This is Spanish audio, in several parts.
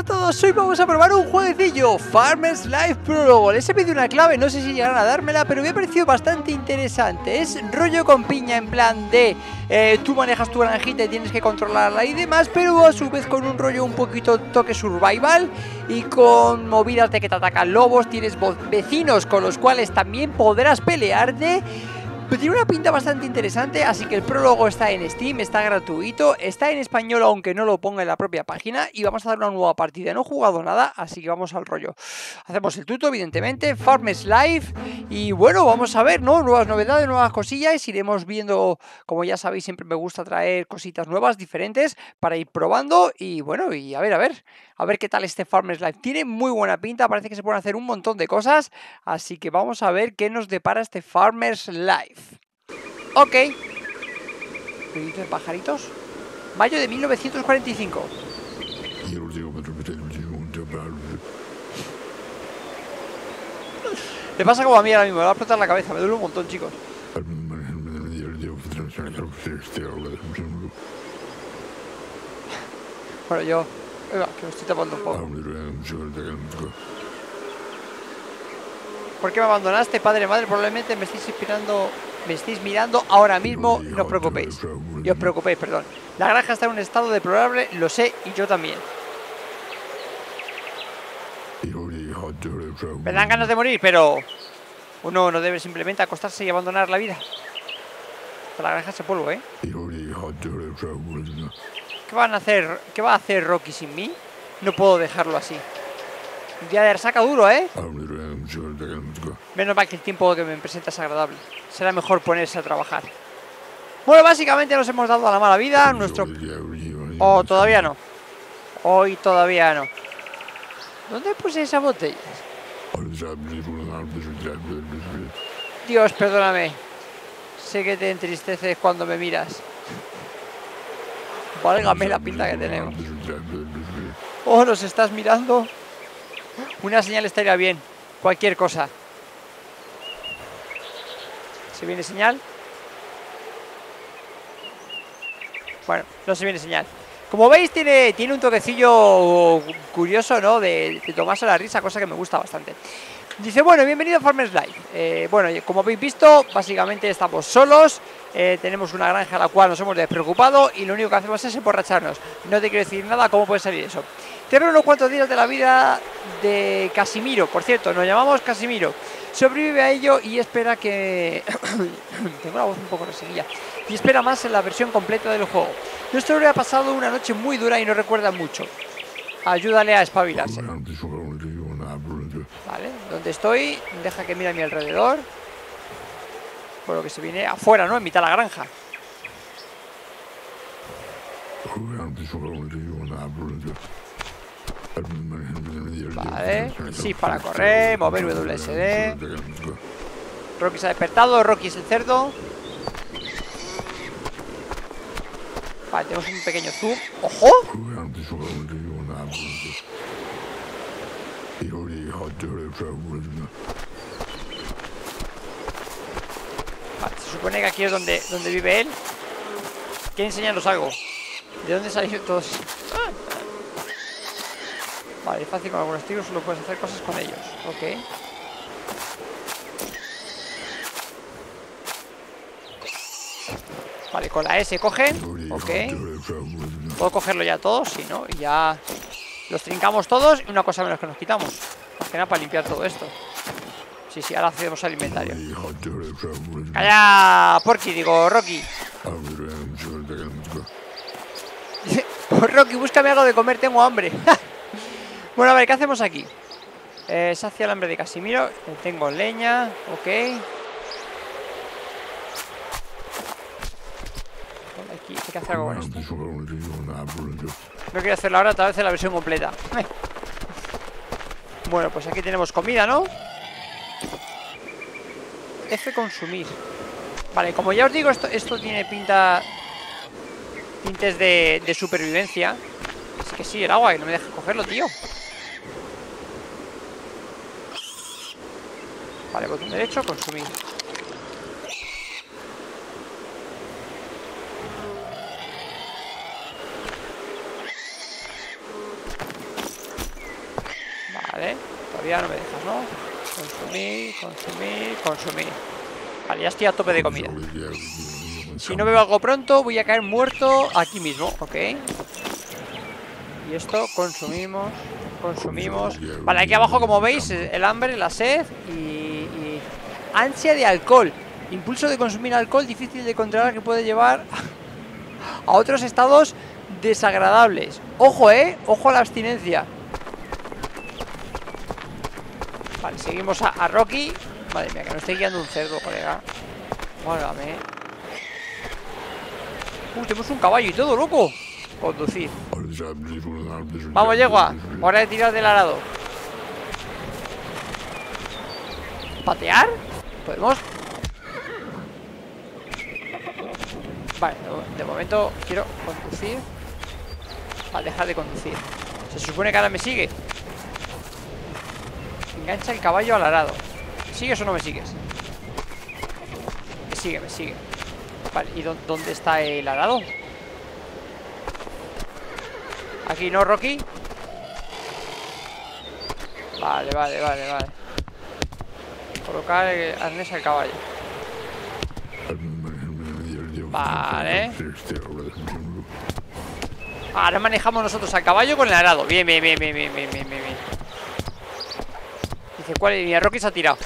a todos, hoy vamos a probar un jueguecillo, Farmers Life Prólogo. Les he pedido una clave, no sé si llegarán a dármela, pero me ha parecido bastante interesante. Es rollo con piña, en plan de tú manejas tu granjita y tienes que controlarla y demás, pero a su vez con un rollo un poquito toque survival y con movidas de que te atacan lobos, tienes vecinos con los cuales también podrás pelearte. Pero tiene una pinta bastante interesante, así que el prólogo está en Steam, está gratuito, está en español aunque no lo ponga en la propia página y vamos a dar una nueva partida. No he jugado nada, así que vamos al rollo. Hacemos el tuto, evidentemente, Farmers Life y bueno, vamos a ver, ¿no? Nuevas novedades, nuevas cosillas, iremos viendo, como ya sabéis, siempre me gusta traer cositas nuevas, diferentes, para ir probando y bueno, y a ver qué tal este Farmers Life. Tiene muy buena pinta, parece que se pueden hacer un montón de cosas, así que vamos a ver qué nos depara este Farmers Life. Ok. Ruidito de pajaritos. Mayo de 1945. Le pasa como a mí ahora mismo, me va a explotar la cabeza, me duele un montón, chicos. Bueno, yo... que me estoy tapando un poco. ¿Por qué me abandonaste, padre, madre? Probablemente me estéis mirando ahora mismo. No os preocupéis. Y os preocupéis, perdón. La granja está en un estado deplorable, lo sé, y yo también. Me dan ganas de morir, pero uno no debe simplemente acostarse y abandonar la vida. La granja se polvo, ¿eh? ¿Qué van a hacer? ¿Qué va a hacer Rocky sin mí? No puedo dejarlo así. Un día de resaca duro, ¿eh? Menos mal que el tiempo que me presenta es agradable. Será mejor ponerse a trabajar. Bueno, básicamente nos hemos dado a la mala vida. Nuestro... Oh, todavía no. Hoy todavía no. ¿Dónde puse esa botella? Dios, perdóname. Sé que te entristeces cuando me miras. Válgame la pinta que tenemos. Oh, ¿nos estás mirando? Una señal estaría bien. Cualquier cosa. ¿Se viene señal? Bueno, no se viene señal. Como veis, tiene un toquecillo curioso, ¿no? De tomarse la risa, cosa que me gusta bastante. Dice, bueno, bienvenido a Farmers Life. Bueno, como habéis visto, básicamente estamos solos. Tenemos una granja a la cual nos hemos despreocupado y lo único que hacemos es emborracharnos. No te quiero decir nada, ¿cómo puede salir eso? Te veo unos cuantos días de la vida de Casimiro. Por cierto, nos llamamos Casimiro. Sobrevive a ello y espera que... Tengo la voz un poco reseguida. Y espera más en la versión completa del juego. Nuestro héroe ha pasado una noche muy dura y no recuerda mucho. Ayúdale a espabilarse. Vale, donde estoy, deja que mire a mi alrededor. Por lo que se viene afuera, ¿no? En mitad de la granja. Vale, sí, para correr, mover WSD. Rocky se ha despertado, Rocky es el cerdo. Vale, tenemos un pequeño zoom. ¡Ojo! Vale, se supone que aquí es donde vive él. ¿Quiere enseñarnos algo? ¿De dónde salieron todos? Vale, es fácil con algunos tiros, solo puedes hacer cosas con ellos. Ok. Vale, con la S cogen. Ok. ¿Puedo cogerlo ya todos? Sí, ¿no? Y ya los trincamos todos y una cosa menos que nos quitamos. Más que nada para limpiar todo esto. Sí, sí, ahora hacemos al inventario. ¡Calla! Porky, digo, Rocky. Rocky, búscame algo de comer, tengo hambre. Bueno, a ver, ¿qué hacemos aquí? Sacia el hambre de Casimiro. Tengo leña, ok. Aquí hay que hacer algo con esto. No quiero hacerlo ahora, tal vez en la versión completa. Bueno, pues aquí tenemos comida, ¿no? F consumir. Vale, como ya os digo, esto tiene tintes de supervivencia. Es que sí, el agua, que no me deja cogerlo, tío. Vale, botón derecho, consumir. Vale, todavía no me dejas, ¿no? Consumir, consumir, consumir. Vale, ya estoy a tope de comida. Si no bebo algo pronto, voy a caer muerto aquí mismo, ok. Y esto, consumimos, consumimos. Vale, aquí abajo, como veis, el hambre, la sed y ansia de alcohol. Impulso de consumir alcohol difícil de controlar que puede llevar a otros estados desagradables. Ojo, ojo a la abstinencia. Vale, seguimos a Rocky. Madre mía, que nos esté guiando un cerdo, colega. Válgame. Tenemos un caballo y todo, loco. Conducir. Vamos, yegua. Hora de tirar del arado. ¿Patear? ¿Podemos? Vale, de momento quiero conducir. Vale, dejar de conducir. Se supone que ahora me sigue. Engancha el caballo al arado. ¿Me sigues o no me sigues? Me sigue, me sigue. Vale, ¿y dónde está el arado? Aquí, ¿no, Rocky? Vale, vale, vale, vale. Colocar el arnés al caballo. Vale. Ahora manejamos nosotros al caballo con el arado. Bien, bien, bien, bien, bien, bien, bien, bien. Dice, ¿cuál es? Mira, Rocky se ha tirado.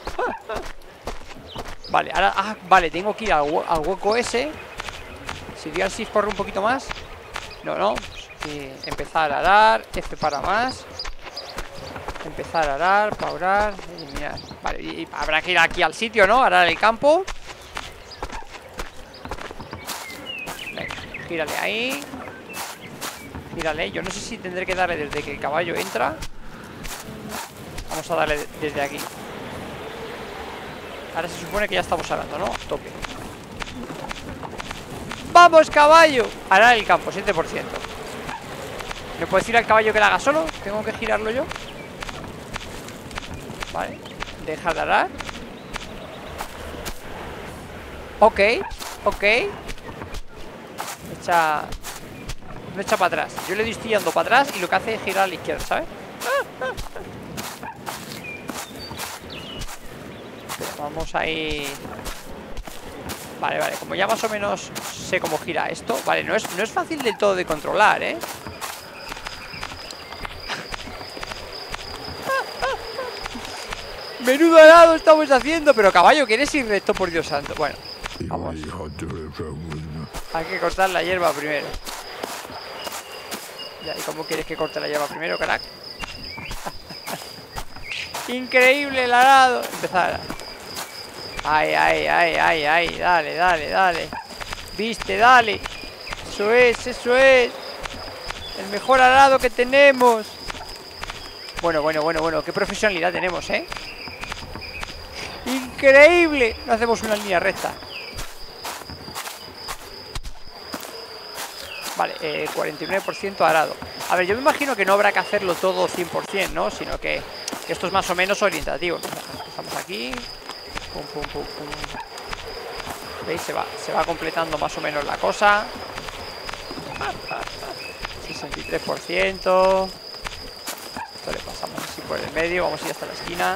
Vale, ahora... vale, tengo que ir al hueco ese. Si doy al shift corre un poquito más. No, no. Sí, empezar a arar. F para más. Empezar a arar, paurar, eliminar. Vale, y habrá que ir aquí al sitio, ¿no? Arar el campo. Venga, gírale ahí. Gírale, yo no sé si tendré que darle desde que el caballo entra. Vamos a darle desde aquí. Ahora se supone que ya estamos arando, ¿no? Tope. ¡Vamos, caballo! Arar el campo, 7%. ¿Me puedo decir al caballo que lo haga solo? ¿Tengo que girarlo yo? Vale, dejar de arar. Ok, ok. No echa para atrás. Yo le estoy yendo para atrás y lo que hace es girar a la izquierda, ¿sabes? Pero vamos ahí. Vale, vale, como ya más o menos sé cómo gira esto. Vale, no es fácil del todo de controlar, ¿eh? Menudo arado estamos haciendo. Pero caballo, que eres irrecto, por Dios santo. Bueno, vamos. Hay que cortar la hierba primero. Ya, ¿y cómo quieres que corte la hierba primero, crack? Increíble el arado. Empezar. Ay, ay, ay, ay, ay. Dale, dale, dale. Viste, dale. Eso es, eso es. El mejor arado que tenemos. Bueno, bueno, bueno, bueno. Qué profesionalidad tenemos, ¿eh? Increíble. No hacemos una línea recta. Vale, 49% arado. A ver, yo me imagino que no habrá que hacerlo todo 100%, ¿no? Sino que esto es más o menos orientativo. Empezamos aquí. Pum, pum, pum, pum. ¿Veis? Se va completando más o menos la cosa. 63%. Esto le pasamos así por el medio. Vamos a ir hasta la esquina.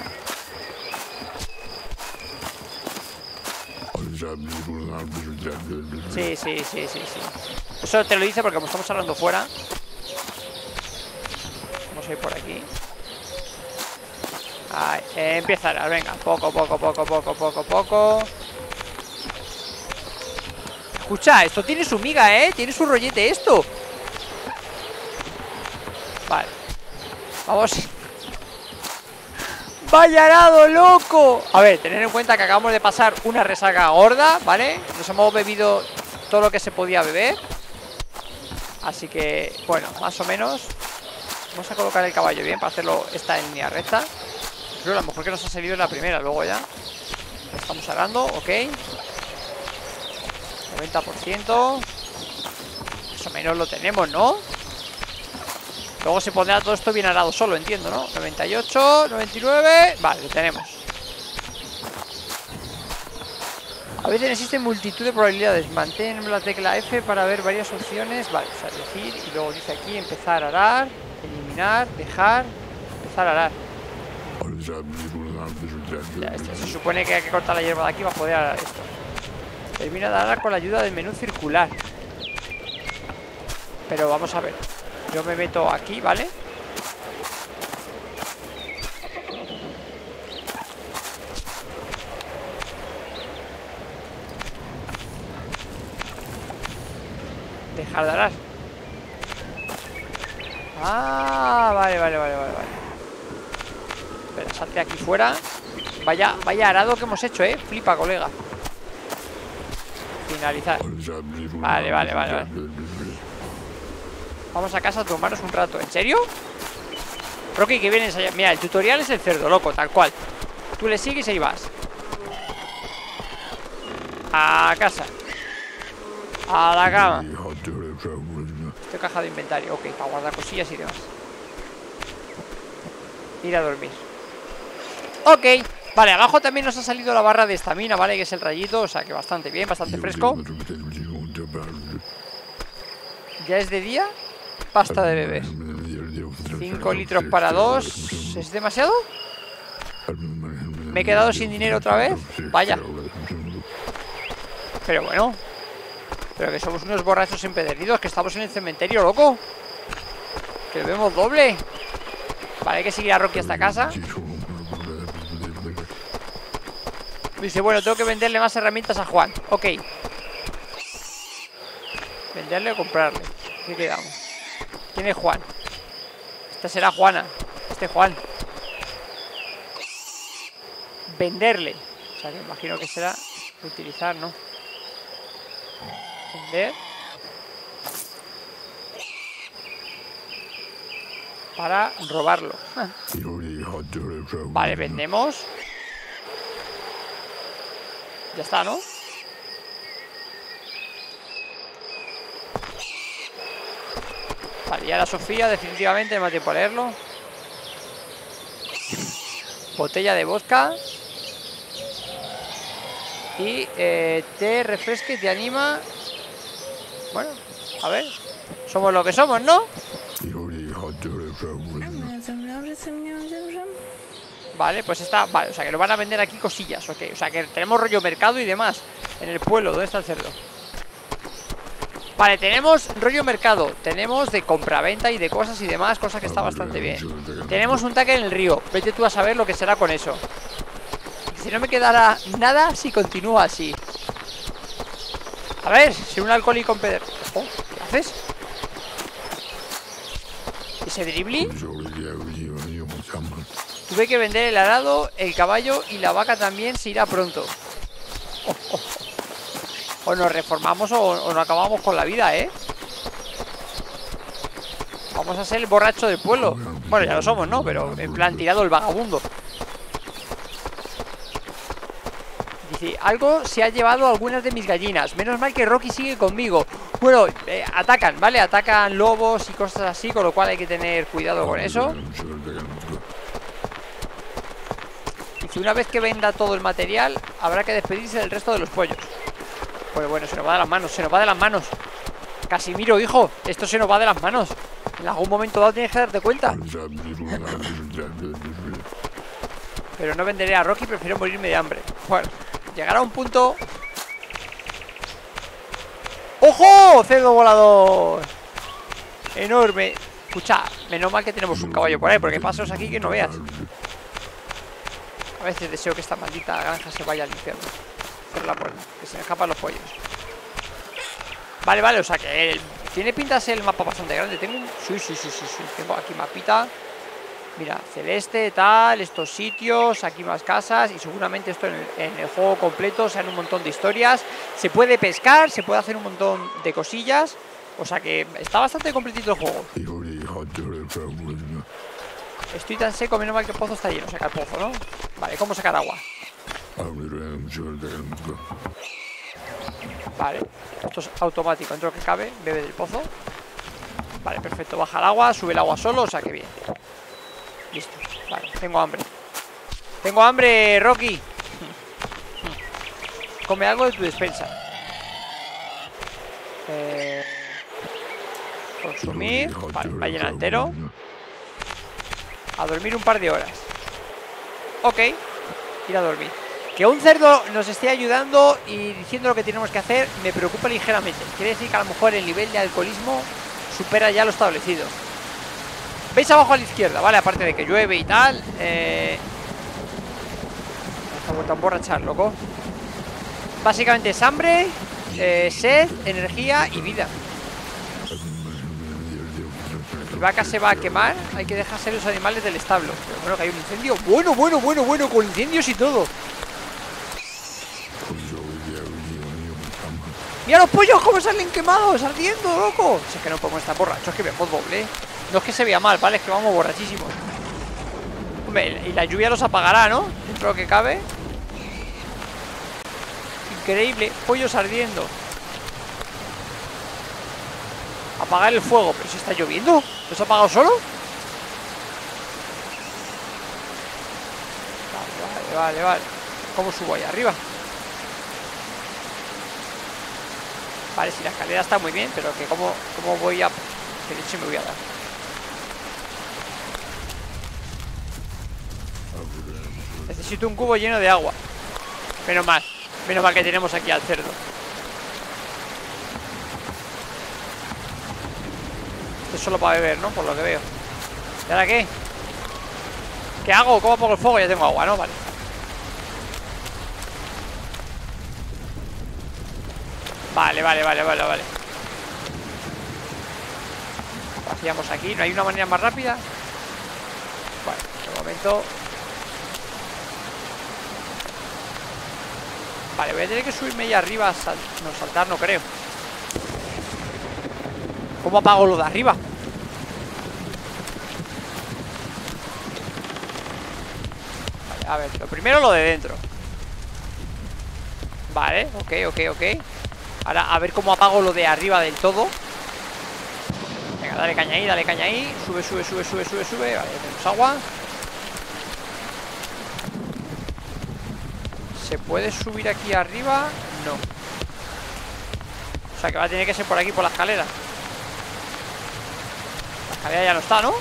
Sí, sí, sí, sí, sí. Eso te lo dice porque como estamos hablando fuera. Vamos a ir por aquí. Ahí, empieza a venga, poco, poco, poco, poco, poco, poco. Escucha, esto tiene su miga, tiene su rollete esto. Vale. Vamos. ¡Vaya arado, loco! A ver, tener en cuenta que acabamos de pasar una resaca gorda, ¿vale? Nos hemos bebido todo lo que se podía beber. Así que, bueno, más o menos. Vamos a colocar el caballo bien para hacerlo esta en línea recta. Pero a lo mejor que nos ha salido en la primera, luego ya. Estamos arando, ok. 90%. Más o menos lo tenemos, ¿no? Luego se pondrá todo esto bien arado solo, entiendo, ¿no? 98, 99... Vale, lo tenemos. A veces existen multitud de probabilidades. Mantén la tecla F para ver varias opciones. Vale, o sea, decir, y luego dice aquí empezar a arar, eliminar, dejar, empezar a arar. Ya, se supone que hay que cortar la hierba de aquí para poder arar esto. Termina de arar con la ayuda del menú circular. Pero vamos a ver. Yo me meto aquí, ¿vale? Dejar de arar. Ah, vale. Espera, salte aquí fuera. Vaya arado que hemos hecho, flipa, colega. Finalizar. Vale. Vamos a casa a tomarnos un rato. ¿En serio? Rocky, que vienes allá. Mira, el tutorial es el cerdo, loco, tal cual. Tú le sigues y ahí vas. A casa. A la cama. Esto caja de inventario. Ok, para guardar cosillas y demás. Ir a dormir. Ok. Vale, abajo también nos ha salido la barra de estamina, ¿vale? Que es el rayito, o sea que bastante bien, bastante fresco. ¿Ya es de día? Pasta de beber. 5 litros para 2. ¿Es demasiado? ¿Me he quedado sin dinero otra vez? Vaya. Pero bueno. Pero que somos unos borrachos empedernidos, que estamos en el cementerio, loco. Que vemos doble. Vale, hay que seguir a Rocky hasta casa. Dice, bueno, tengo que venderle más herramientas a Juan. Ok. Venderle o comprarle. ¿Qué quedamos? ¿Quién es Juan? Esta será Juana. Este Juan. Venderle. O sea, que imagino que será utilizar, ¿no? Vender. Para robarlo. Vale, vendemos. Ya está, ¿no? Vale, ya la Sofía, definitivamente, no me da tiempo a leerlo. Botella de vodka. Y te refresca y te anima. Bueno, a ver. Somos lo que somos, ¿no? Vale, pues está. Vale, o sea que lo van a vender aquí cosillas, ok. O sea que tenemos rollo mercado y demás en el pueblo. ¿Dónde está el cerdo? Vale, tenemos rollo mercado. Tenemos de compraventa y de cosas y demás. Cosa que está bastante bien. Tenemos un taque en el río. Vete tú a saber lo que será con eso. Si no me quedará nada si continúa así. A ver, si un alcohólico empedernido. Oh, ¿qué haces? ¿Ese dribbling? Tuve que vender el arado, el caballo y la vaca también se irá pronto. O nos reformamos o no acabamos con la vida, ¿eh? Vamos a ser el borracho del pueblo. Bueno, ya lo somos, ¿no? Pero en plan tirado el vagabundo. Dice, algo se ha llevado a algunas de mis gallinas. Menos mal que Rocky sigue conmigo. Bueno, atacan, ¿vale? Atacan lobos y cosas así, con lo cual hay que tener cuidado con eso. Dice, una vez que venda todo el material, habrá que despedirse del resto de los pollos. Pues bueno, se nos va de las manos, se nos va de las manos. Casimiro, hijo, esto se nos va de las manos. En algún momento dado tienes que darte cuenta. Pero no venderé a Rocky, prefiero morirme de hambre. Bueno, llegará un punto. ¡Ojo! ¡Cerdo volador! Enorme. Escucha, menos mal que tenemos un caballo por ahí, porque hay pasos aquí que no veas. A veces deseo que esta maldita granja se vaya al infierno. Hacer la puerta, que se me escapan los pollos. Vale, vale, o sea que tiene pinta de ser el mapa bastante grande. Tengo un... Sí. Tengo aquí mapita. Mira, celeste, tal, estos sitios, aquí más casas. Y seguramente esto en el juego completo sean un montón de historias. Se puede pescar, se puede hacer un montón de cosillas. O sea que está bastante completito el juego. Estoy tan seco, menos mal que el pozo está lleno. Saca el pozo, ¿no? Vale, ¿cómo sacar agua? Vale, esto es automático. Dentro que cabe, bebe del pozo. Vale, perfecto, baja el agua, sube el agua solo, o sea que bien. Listo, vale, tengo hambre. Tengo hambre, Rocky. Come algo de tu despensa. Consumir. Vale, va lleno entero. A dormir un par de horas. Ok, ir a dormir. Que un cerdo nos esté ayudando y diciendo lo que tenemos que hacer me preocupa ligeramente. Quiere decir que a lo mejor el nivel de alcoholismo supera ya lo establecido. ¿Veis abajo a la izquierda? Vale, aparte de que llueve y tal. Está vuelto a emborrachar, loco. Básicamente es hambre, sed, energía y vida. Mi vaca se va a quemar. Hay que dejarse los animales del establo. Pero bueno, que hay un incendio. Bueno, con incendios y todo. ¡Mira los pollos cómo salen quemados! ¡Ardiendo, loco! Si es que no podemos estar borrachos, que vemos doble. No es que se vea mal, ¿vale? Es que vamos borrachísimos. Hombre, y la lluvia los apagará, ¿no? Dentro de lo que cabe. Increíble, pollos ardiendo. Apagar el fuego, pero si está lloviendo. ¿Lo has apagado solo? Vale. ¿Cómo subo ahí arriba? Vale, si la escalera está muy bien, pero que cómo voy a... ¿Qué leche me voy a dar? Necesito un cubo lleno de agua. Menos mal que tenemos aquí al cerdo. Esto es solo para beber, ¿no? Por lo que veo. ¿Y ahora qué? ¿Qué hago? ¿Cómo apago el fuego? Ya tengo agua, ¿no? Vale. Vale. Vaciamos aquí. ¿No hay una manera más rápida? Bueno, de momento... Vale, voy a tener que subirme ahí arriba. No, saltar no creo. ¿Cómo apago lo de arriba? Vale, a ver, lo primero lo de dentro. Vale, ok. Ahora a ver cómo apago lo de arriba del todo. Venga, dale caña ahí. Sube. Vale, ya tenemos agua. ¿Se puede subir aquí arriba? No. O sea que va a tener que ser por aquí, por la escalera. La escalera ya no está, ¿no?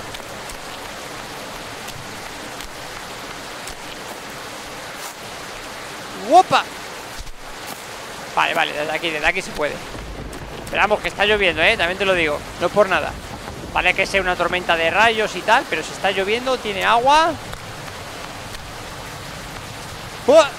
¡Wopa! Vale, desde aquí se puede. Esperamos que está lloviendo, también te lo digo. No es por nada. Vale que sea una tormenta de rayos y tal, pero si está lloviendo, tiene agua. ¡Uah!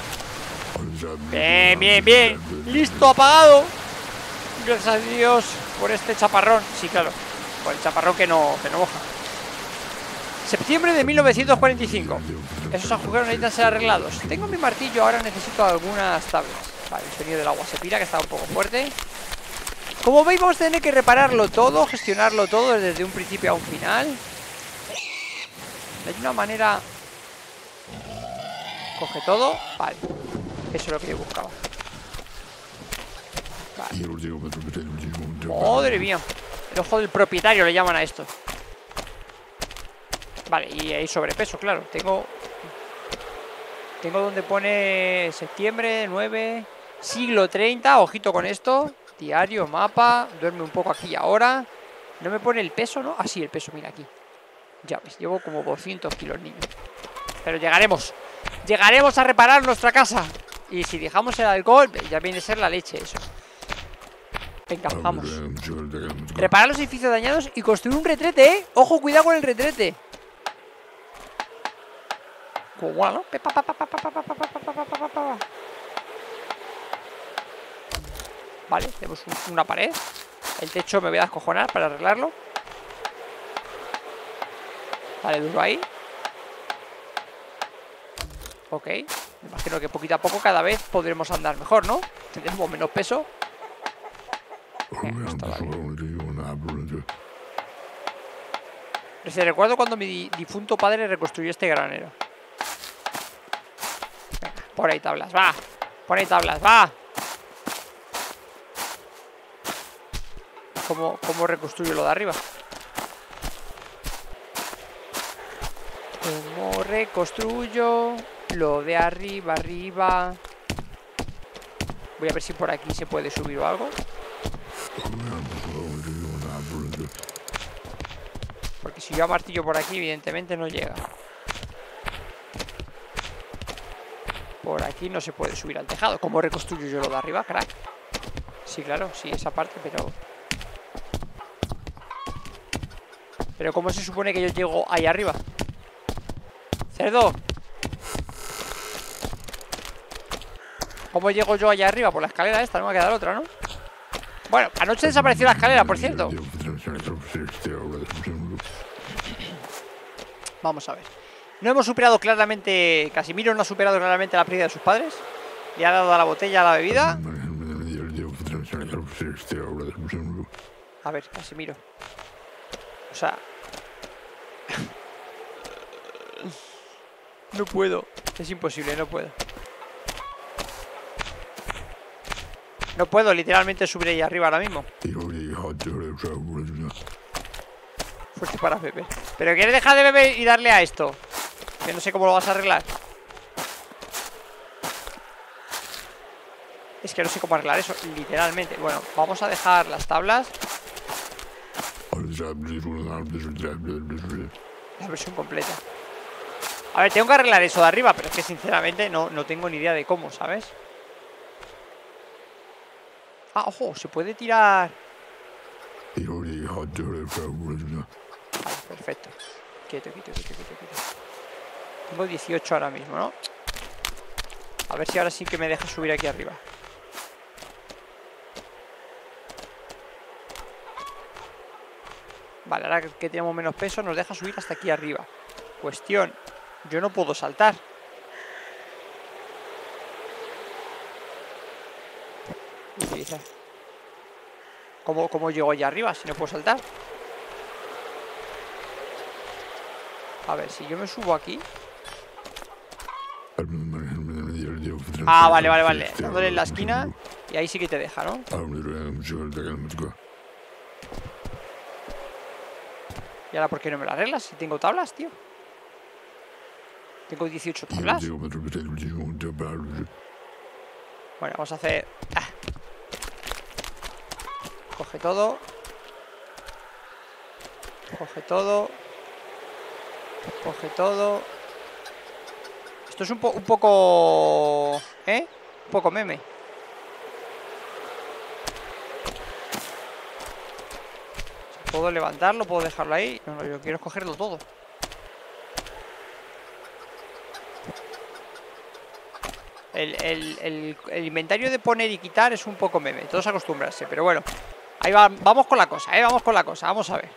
Bien. Listo, apagado. Gracias a Dios por este chaparrón. Sí, claro, por el chaparrón que no moja. Septiembre de 1945. Esos agujeros necesitan ser arreglados. Tengo mi martillo, ahora necesito algunas tablas. Vale, el sonido del agua se pira, que está un poco fuerte. Como veis, vamos a tener que repararlo todo, gestionarlo todo desde un principio a un final. Hay una manera... Coge todo. Vale, eso es lo que yo buscaba. Vale. Madre mía. El ojo del propietario le llaman a esto. Vale, y hay sobrepeso, claro. Tengo donde pone septiembre 9, siglo 30. Ojito con esto. Diario, mapa. Duerme un poco aquí ahora. No me pone el peso, ¿no? Ah, sí, el peso, mira aquí. Ya ves, llevo como 200 kilos, niño. Pero llegaremos. Llegaremos a reparar nuestra casa. Y si dejamos el alcohol, ya viene a ser la leche eso. Venga, vamos. Reparar los edificios dañados y construir un retrete, ¿eh? Ojo, cuidado con el retrete. Como mola, ¿no? Vale, tenemos una pared. El techo me voy a descojonar para arreglarlo. Vale, duro ahí. Ok. Me imagino que poquito a poco cada vez podremos andar mejor, ¿no? Tendremos menos peso. Recuerdo cuando mi difunto padre reconstruyó este granero. Venga, por ahí tablas, va. Por ahí tablas, va. ¿Cómo reconstruyo lo de arriba? ¿Cómo reconstruyo lo de arriba? Voy a ver si por aquí se puede subir o algo. Porque Si yo martillo por aquí, evidentemente no llega. Por aquí no se puede subir al tejado. ¿Cómo reconstruyo yo lo de arriba, crack? Sí, claro, sí, esa parte, pero... Pero ¿cómo se supone que yo llego ahí arriba? ¡Cerdo! ¿Cómo llego yo allá arriba? Por la escalera esta, no me va a quedar otra, ¿no? Bueno, anoche desapareció la escalera, por cierto. Vamos a ver. No hemos superado claramente... Casimiro no ha superado claramente la pérdida de sus padres. Le ha dado a la botella a la bebida. A ver, Casimiro. O sea... No puedo. Es imposible, no puedo. No puedo literalmente subir ahí arriba ahora mismo. Fuerte para beber. ¿Pero quieres dejar de beber y darle a esto? Que no sé cómo lo vas a arreglar. Es que no sé cómo arreglar eso, literalmente. Bueno, vamos a dejar las tablas. La versión completa. A ver, tengo que arreglar eso de arriba, pero es que sinceramente no tengo ni idea de cómo, ¿sabes? Ah, ojo, se puede tirar. Vale, perfecto. Quieto. Tengo 18 ahora mismo, ¿no? A ver si ahora sí que me deja subir aquí arriba. Vale, ahora que tenemos menos peso nos deja subir hasta aquí arriba. Cuestión, yo no puedo saltar. Utilizar. ¿Cómo llego allá arriba si no puedo saltar? A ver, si yo me subo aquí. Ah, vale. Dándole en la esquina. Y ahí sí que te deja, ¿no? ¿Y ahora por qué no me lo arreglas? Si tengo tablas, tío. Tengo 18 tablas. Bueno, vamos a hacer... Coge todo. Coge todo. Coge todo. Esto es un poco... Un poco meme. ¿Puedo levantarlo? ¿Puedo dejarlo ahí? No, yo quiero cogerlo todo. El inventario de poner y quitar es un poco meme. Todos acostumbrarse, pero bueno. Ahí va, vamos con la cosa, vamos con la cosa. Vamos a ver.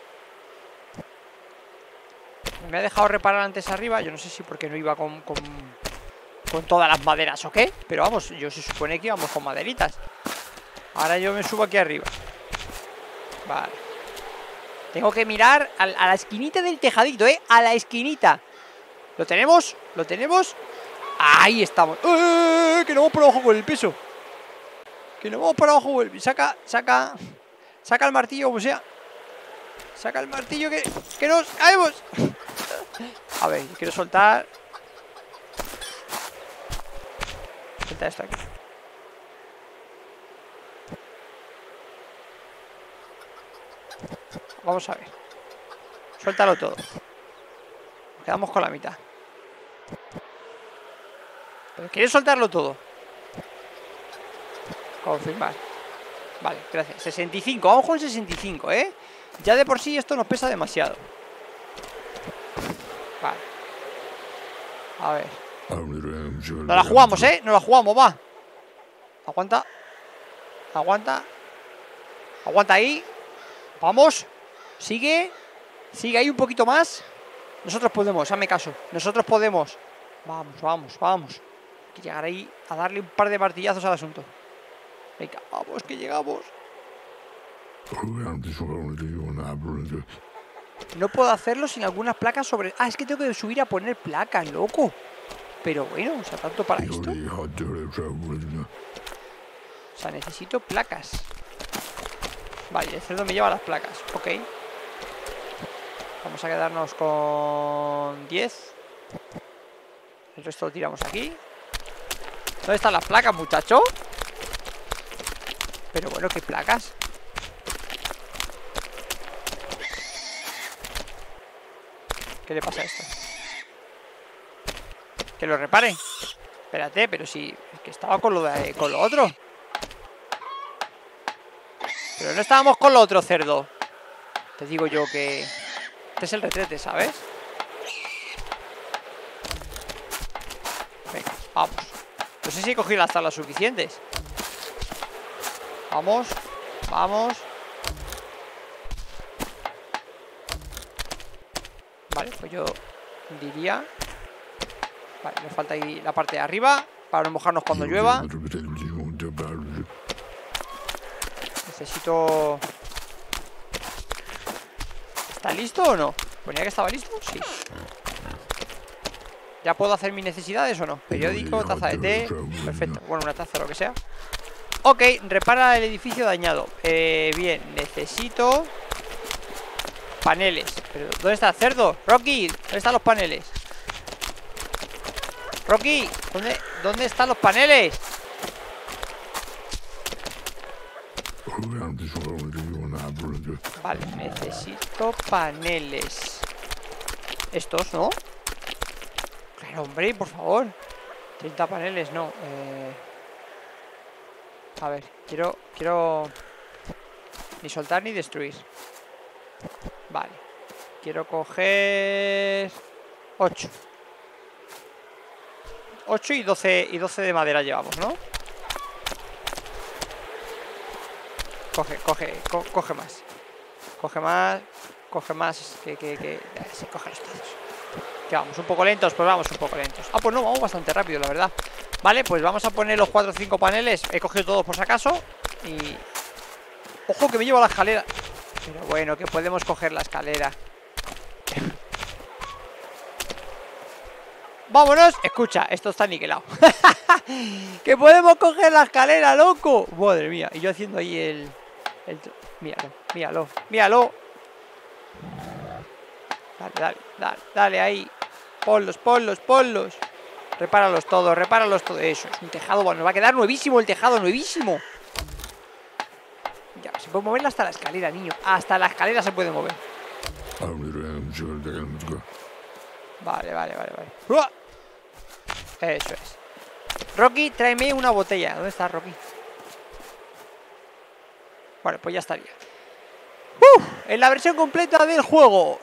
Me ha dejado reparar antes arriba. Yo no sé si porque no iba con todas las maderas o qué. Pero vamos, yo se supone que íbamos con maderitas. Ahora yo me subo aquí arriba. Vale. Tengo que mirar a la esquinita del tejadito, a la esquinita. ¿Lo tenemos? ¿Lo tenemos? Ahí estamos. Que no vamos por abajo con el peso. Que no vamos por abajo con el... Saca el martillo como sea. Saca el martillo que nos caemos. A ver, quiero soltar. Suelta esto aquí. Vamos a ver. Suéltalo todo. Nos quedamos con la mitad. ¿Pero quieres soltarlo todo? Confirmar. Vale, gracias. 65, vamos con 65, Ya de por sí esto nos pesa demasiado. Vale. A ver. Nos la jugamos, nos la jugamos, va. Aguanta. Aguanta. Aguanta ahí. Vamos. Sigue. Sigue ahí un poquito más. Nosotros podemos, hazme caso. Nosotros podemos. Vamos. Hay que llegar ahí a darle un par de martillazos al asunto. Venga, vamos, que llegamos. No puedo hacerlo sin algunas placas sobre... Ah, es que tengo que subir a poner placas, loco. Pero bueno, o sea, tanto para esto. O sea, necesito placas. Vale, el cerdo me lleva las placas. Ok. Vamos a quedarnos con 10. El resto lo tiramos aquí. ¿Dónde están las placas, muchacho? Pero bueno, ¿qué placas? ¿Qué le pasa a esto? Que lo repare. Espérate, pero si... Es que estaba con lo otro. Pero no estábamos con lo otro, cerdo. Te digo yo que... Este es el retrete, ¿sabes? Venga, vamos. No sé si he cogido las tablas suficientes. Vamos. Vamos. Vale, pues yo diría... Vale, nos falta ahí la parte de arriba para no mojarnos cuando llueva. Necesito... ¿Está listo o no? ¿Ponía que estaba listo? Sí. ¿Ya puedo hacer mis necesidades o no? Periódico, taza de té. Perfecto, bueno, una taza o lo que sea. Ok, repara el edificio dañado. Bien, necesito paneles. ¿Pero dónde está el cerdo? Rocky, ¿dónde están los paneles? Rocky, ¿dónde están los paneles? Vale, necesito paneles. Estos, ¿no? Claro, hombre, por favor. 30 paneles, no. A ver, quiero ni soltar ni destruir. Vale. Quiero coger 8. 8 y 12 de madera llevamos, ¿no? Coge más. Coge más. Coge más. Sí, cógelos todos. Que vamos, un poco lentos, pues vamos un poco lentos. Ah, pues no, vamos bastante rápido, la verdad. Vale, pues vamos a poner los 4 o 5 paneles. He cogido todos por si acaso. Y... Ojo que me llevo a la escalera. Pero bueno, que podemos coger la escalera. ¡Vámonos! Escucha, esto está aniquilado. ¡Que podemos coger la escalera, loco! Madre mía, y yo haciendo ahí el... Míralo. Dale ahí. Ponlos. Repáralos todos. Eso, es un tejado, bueno, nos va a quedar nuevísimo el tejado, nuevísimo. Ya, se puede mover hasta la escalera, niño. Hasta la escalera se puede mover. Vale. Eso es. Rocky, tráeme una botella. ¿Dónde está Rocky? Vale, pues ya estaría. En la versión completa del juego,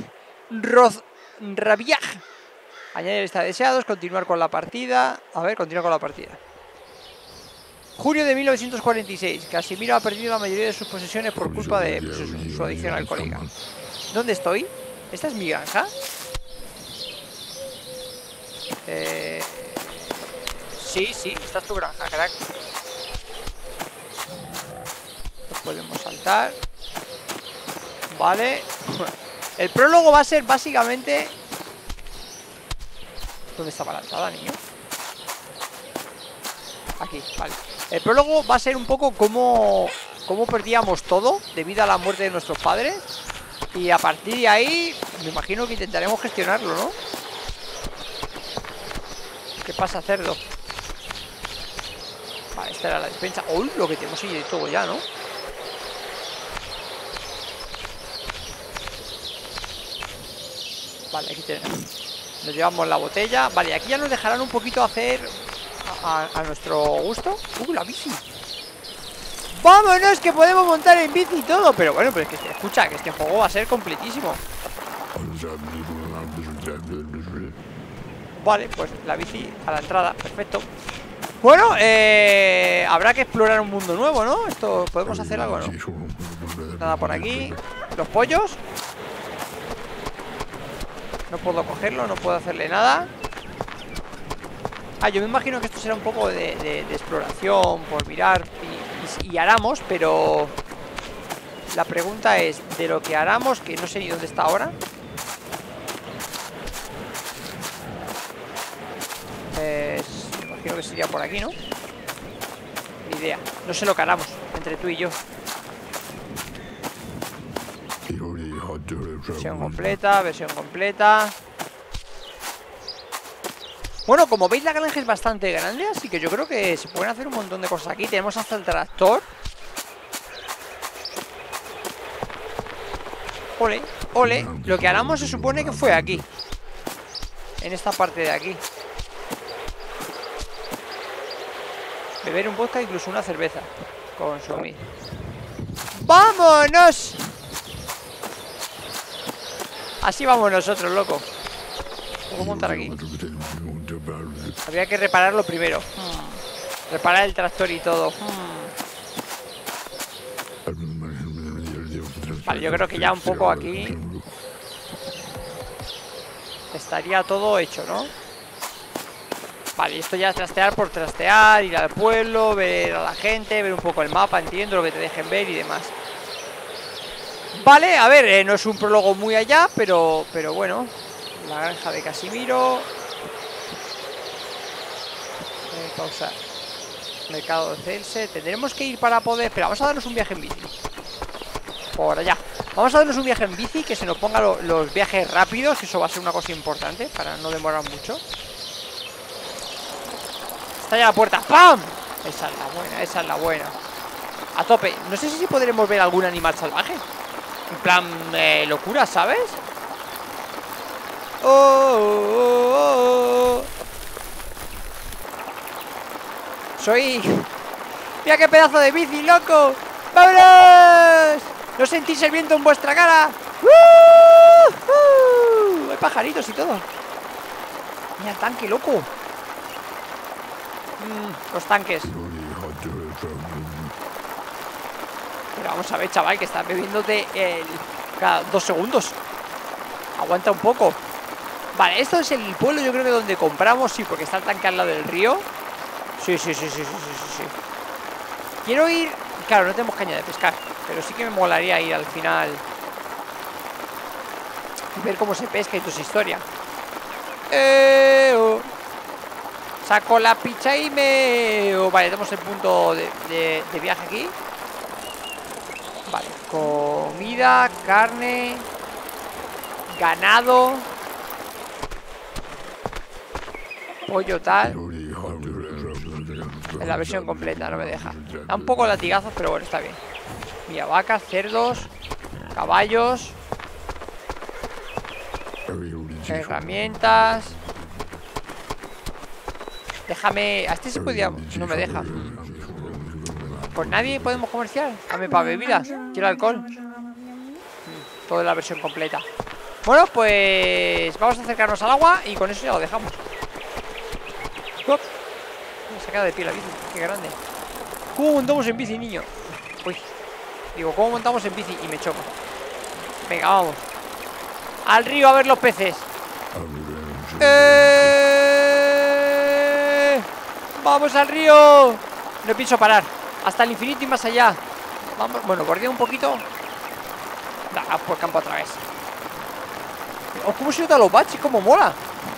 Rabiaj. Añadir lista de deseados, continuar con la partida. A ver, continuar con la partida. Junio de 1946. Casimiro ha perdido la mayoría de sus posesiones por culpa de su adicción alcohólica. ¿Dónde estoy? ¿Esta es mi granja? Sí, esta es tu granja, crack. Lo podemos saltar. Vale. El prólogo va a ser básicamente... ¿Dónde estaba la entrada, niño? Aquí, vale. El prólogo va a ser un poco cómo perdíamos todo debido a la muerte de nuestros padres. Y a partir de ahí, me imagino que intentaremos gestionarlo, ¿no? ¿Qué pasa, cerdo? Vale, esta era la despensa. ¡Uy! Lo que tenemos ahí de todo ya, ¿no? Vale, aquí tenemos. Nos llevamos la botella. Vale, aquí ya nos dejarán un poquito hacer a nuestro gusto. La bici. ¡Vámonos! Que podemos montar en bici y todo. Pero bueno, pero es que escucha, que este juego va a ser completísimo. Vale, pues la bici a la entrada, perfecto. Bueno, habrá que explorar un mundo nuevo, ¿no? Esto, ¿podemos hacer algo, no? Nada por aquí. Los pollos. No puedo cogerlo, no puedo hacerle nada. Ah, yo me imagino que esto será un poco de exploración, por mirar y haramos, pero la pregunta es, de lo que haramos, que no sé ni dónde está ahora. Me imagino que sería por aquí, ¿no? Ni idea, no sé lo que haramos entre tú y yo. Versión completa. Bueno, como veis la granja es bastante grande, así que yo creo que se pueden hacer un montón de cosas aquí. Tenemos hasta el tractor. Ole, Ole, lo que Aramos se supone que fue aquí. En esta parte de aquí. Beber un vodka, incluso una cerveza. Consumir. ¡Vámonos! Así vamos nosotros, loco. ¿Puedo montar aquí? Habría que repararlo primero. Reparar el tractor y todo. Vale, yo creo que ya un poco aquí estaría todo hecho, ¿no? Vale, esto ya es trastear por trastear, ir al pueblo, ver a la gente, ver un poco el mapa, entiendo lo que te dejen ver y demás. Vale, a ver, no es un prólogo muy allá, pero bueno. La granja de Casimiro. Pausar. Mercado de Celse. Tendremos que ir para poder... Pero vamos a darnos un viaje en bici. Por allá. Vamos a darnos un viaje en bici, que se nos ponga los viajes rápidos, que eso va a ser una cosa importante para no demorar mucho. Está ya la puerta. ¡Pam! Esa es la buena, esa es la buena. A tope. No sé si podremos ver algún animal salvaje. En plan, locura, ¿sabes? Oh, oh, oh, oh. Soy... Mira qué pedazo de bici, loco. ¡Vámonos! ¿No sentís el viento en vuestra cara? Hay pajaritos y todo. Mira el tanque, loco. Los tanques. Pero vamos a ver, chaval, que estás bebiéndote cada 2 segundos. Aguanta un poco. Vale, esto es el pueblo, yo creo que donde compramos. Sí, porque está el tanque al lado del río. Sí. Quiero ir... Claro, no tenemos caña de pescar, pero sí que me molaría ir al final y ver cómo se pesca y toda esa historia. Saco la picha y me... Vale, tenemos el punto de viaje aquí. Vale, comida, carne, ganado, pollo tal. En la versión completa, no me deja. Da un poco latigazos, pero bueno, está bien. Mira, vacas, cerdos, caballos, herramientas. Déjame... A este sí podía... No me deja. Pues nadie podemos comerciar. Dame para bebidas. Quiero alcohol. Todo en la versión completa. Bueno, pues vamos a acercarnos al agua y con eso ya lo dejamos. ¡Hop! Se ha quedado de pie la bici. Qué grande. ¿Cómo montamos en bici, niño? Uy. Digo, ¿cómo montamos en bici? Y me choco. Venga, vamos. Al río a ver los peces. ¡Vamos al río! No pienso parar. Hasta el infinito y más allá. Vamos, bueno, bordea un poquito. Da, por campo otra vez. Oh, cómo se notan los baches, cómo mola.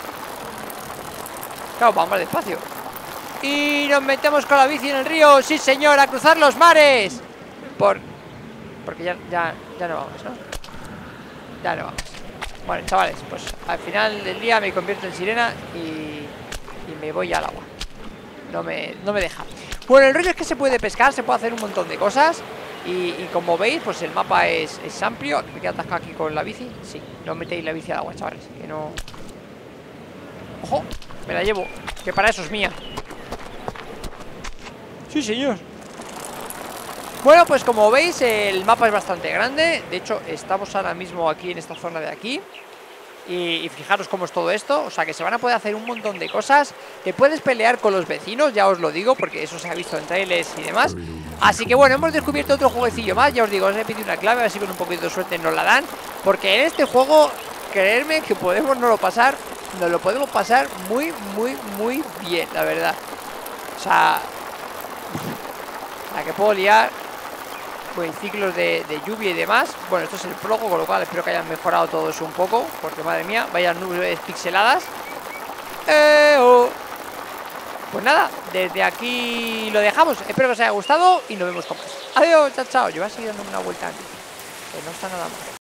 Claro, vamos despacio. Y nos metemos con la bici en el río. Sí, señor, a cruzar los mares. Porque ya no vamos, ¿no? Ya no vamos. Bueno, chavales, pues al final del día me convierto en sirena y me voy al agua. No me deja. Bueno, el rollo es que se puede pescar, se puede hacer un montón de cosas. Y como veis, pues el mapa es amplio. Me quedo atascado aquí con la bici. Sí, no metéis la bici al agua, chavales. Que no... ¡Ojo! Me la llevo, que para eso es mía. Sí, señor. Bueno, pues como veis, el mapa es bastante grande. De hecho, estamos ahora mismo aquí en esta zona de aquí. Y fijaros cómo es todo esto. O sea, que se van a poder hacer un montón de cosas. Te puedes pelear con los vecinos, ya os lo digo, porque eso se ha visto en trailers y demás. Así que bueno, hemos descubierto otro jueguecillo más. Ya os digo, os he pedido una clave, a ver si con un poquito de suerte nos la dan. Porque en este juego, creedme que podemos nos lo podemos pasar muy bien, la verdad. O sea, la que puedo liar. Pues ciclos de lluvia y demás. Bueno, esto es el prólogo, con lo cual espero que hayan mejorado todo eso un poco, porque madre mía, vaya nubes pixeladas. Pues nada, desde aquí lo dejamos. Espero que os haya gustado y nos vemos con más. Adiós, chao, chao. Yo voy a seguir dando una vuelta aquí, que no está nada mal.